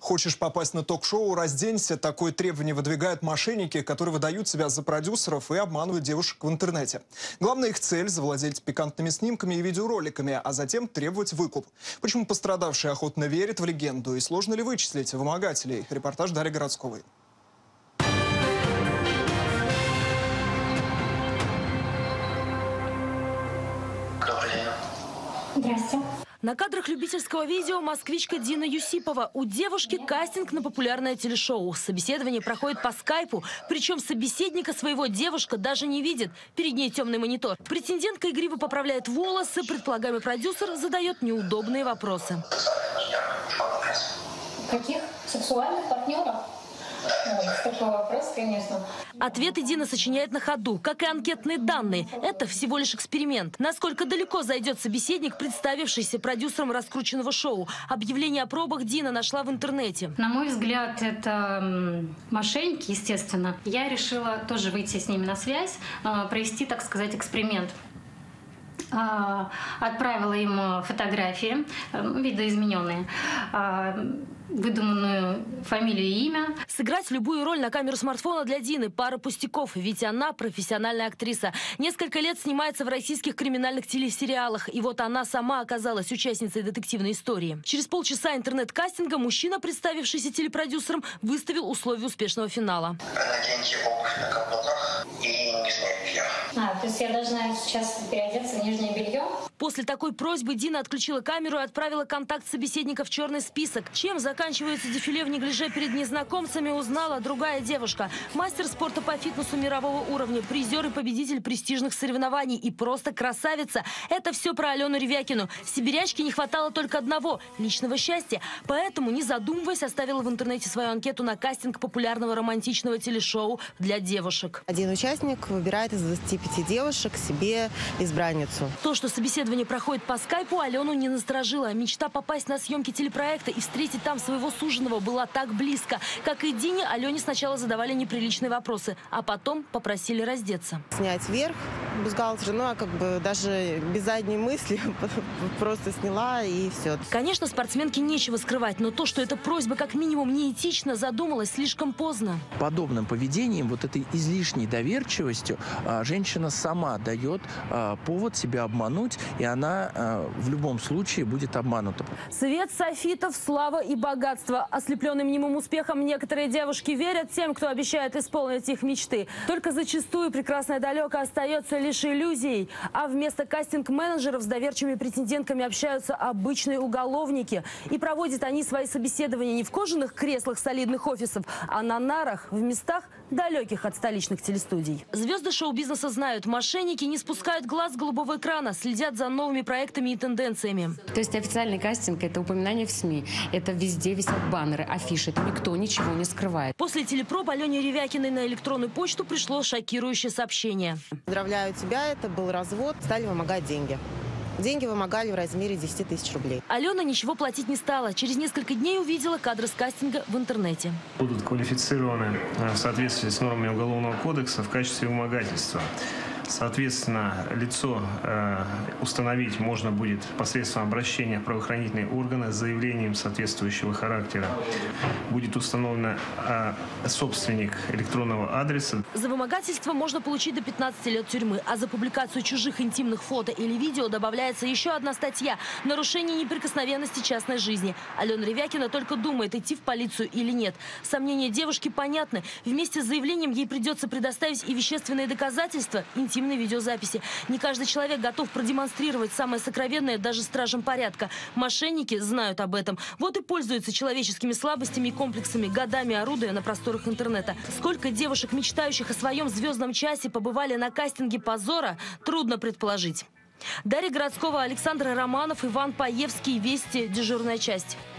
Хочешь попасть на ток-шоу — разденься. Такое требование выдвигают мошенники, которые выдают себя за продюсеров и обманывают девушек в интернете. Главная их цель — завладеть пикантными снимками и видеороликами, а затем требовать выкуп. Почему пострадавшие охотно верят в легенду и сложно ли вычислить вымогателей? Репортаж Дарьи Городсковой. Здрасте. На кадрах любительского видео москвичка Дина Юсипова. У девушки кастинг на популярное телешоу. Собеседование проходит по скайпу. Причем собеседника своего девушка даже не видит. Перед ней темный монитор. Претендентка игриво поправляет волосы. Предполагаемый продюсер задает неудобные вопросы. Каких сексуальных партнеров? Ой, такой вопрос, конечно. Ответы Дина сочиняет на ходу, как и анкетные данные. Это всего лишь эксперимент. Насколько далеко зайдет собеседник, представившийся продюсером раскрученного шоу? Объявление о пробах Дина нашла в интернете. На мой взгляд, это мошенники, естественно. Я решила тоже выйти с ними на связь, провести, так сказать, эксперимент. Отправила им фотографии, видоизмененные, выдуманную фамилию и имя. Сыграть любую роль на камеру смартфона для Дины — пара пустяков, ведь она профессиональная актриса. Несколько лет снимается в российских криминальных телесериалах, и вот она сама оказалась участницей детективной истории. Через полчаса интернет-кастинга мужчина, представившийся телепродюсером, выставил условия успешного финала. Наденьте обувь на каблуках и нижнее белье. То есть я должна сейчас переодеться в нижнее белье? После такой просьбы Дина отключила камеру и отправила контакт собеседника в черный список. Чем заканчивается дефиле в неглиже перед незнакомцами, узнала другая девушка. Мастер спорта по фитнесу мирового уровня, призер и победитель престижных соревнований и просто красавица. Это все про Алену Ревякину. Сибирячке не хватало только одного – личного счастья. Поэтому, не задумываясь, оставила в интернете свою анкету на кастинг популярного романтичного телешоу для девушек. Один участник выбирает из 25 девушек себе избранницу. То, что собеседование проходит по скайпу, Алену не насторожило. Мечта попасть на съемки телепроекта и встретить там своего суженого была так близко. Как и Дине, Алене сначала задавали неприличные вопросы, а потом попросили раздеться. Снять верх, бюстгальтер, а как бы даже без задней мысли просто сняла и все. Конечно, спортсменке нечего скрывать, но то, что эта просьба как минимум неэтична, задумалась слишком поздно. Подобным поведением, вот этой излишней доверчивостью, женщина сама дает повод себя обмануть, и она в любом случае будет обманута. Свет, софитов, слава и богатство. Ослепленные мнимым успехом некоторые девушки верят тем, кто обещает исполнить их мечты. Только зачастую прекрасное далеко остается лишь иллюзией. А вместо кастинг-менеджеров с доверчивыми претендентками общаются обычные уголовники. И проводят они свои собеседования не в кожаных креслах солидных офисов, а на нарах в местах, далеких от столичных телестудий. Звезды шоу-бизнеса знают, мошенники не спускают глаз с голубого экрана, следят за новыми проектами и тенденциями. То есть официальный кастинг – это упоминание в СМИ, это везде висят баннеры, афиши, это никто ничего не скрывает. После телепроб Алене Ревякиной на электронную почту пришло шокирующее сообщение. Поздравляю тебя, это был развод, стали вымогать деньги. Деньги вымогали в размере 10 тысяч рублей. Алена ничего платить не стала. Через несколько дней увидела кадры с кастинга в интернете. Будут квалифицированы в соответствии с нормами Уголовного кодекса в качестве вымогательства. Соответственно, лицо установить можно будет посредством обращения в правоохранительные органы с заявлением соответствующего характера. Будет установлен собственник электронного адреса. За вымогательство можно получить до 15 лет тюрьмы, а за публикацию чужих интимных фото или видео добавляется еще одна статья – нарушение неприкосновенности частной жизни. Алена Ревякина только думает, идти в полицию или нет. Сомнения девушки понятны. Вместе с заявлением ей придется предоставить и вещественные доказательства, интимные видеозаписи. Не каждый человек готов продемонстрировать самое сокровенное даже стражам порядка. Мошенники знают об этом. Вот и пользуются человеческими слабостями и комплексами, годами орудуя на просторах интернета. Сколько девушек, мечтающих о своем звездном часе, побывали на кастинге позора, трудно предположить. Дарья Городскова, Александр Романов, Иван Паевский. Вести. Дежурная часть.